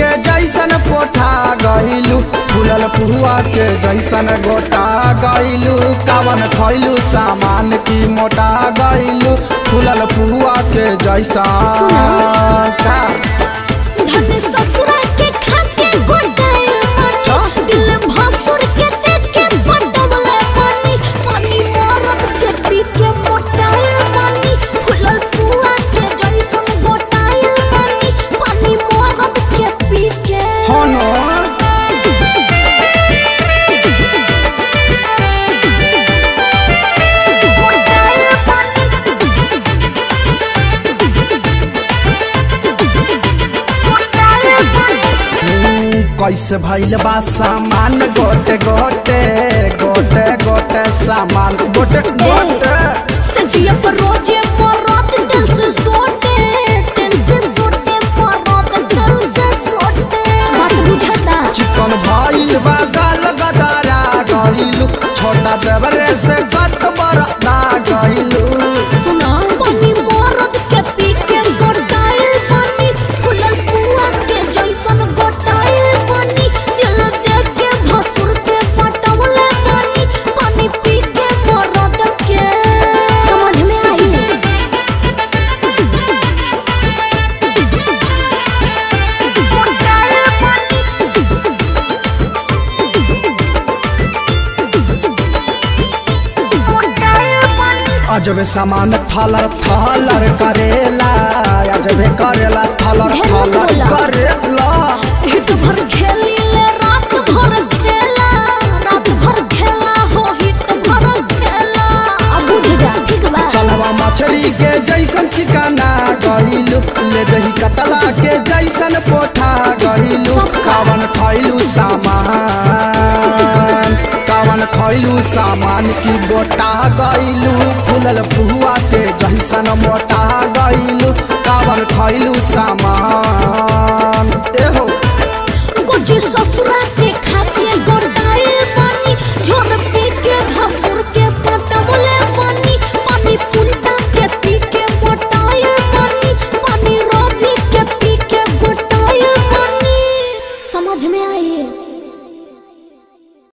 के जैसन पोठा गइलू फूलल पुआ के जैसन गोटा गइलू कावन खइलू सामान की मोटा गइलू फूलल पुआ के जैसा का धन ससुरा के खा के गोटाइल पानी दिल भसुर के देख के बडवले पानी पानी मरद के पी के मोटाइल पानी फूलल पुआ के जैसन गोटाइल पानी पानी मरद के पी के हो न कैसे भइल बा सामान गोटे गोटे गोटे गोटे सामान गोटे गोटे सजिया पर रोजे मरद दिल से सोटे मरद दिल से सोटे बात बुझाता चिकन भइल बा गाल गदारा गइलू छोटा देवरे से गत बरदा गइलू सुना पानी मरद के पी के गोटाइल पानी फूलल पुआ के जैसन गोटाइल पानी दिल देख के भसुर के पटवले पानी पानी पी के मरद के समझ में आई गोटाइल पानी अजबे सामान थलर थलर करेला अजबे करेला थलर थलर करेला हित भर खेली ले रात भर खेला हो हित भर खेला अब बुझ जा ठीक बा चलवा मछली के जैसन चिकना गइलू ले दही कतला के जैसन पोठा गइलू कावन खइलू सामान की गोटा गइलू फूलल पुआ के जैसन मोटा गइलू कावन खइलू सामान एहो गोजी ससुर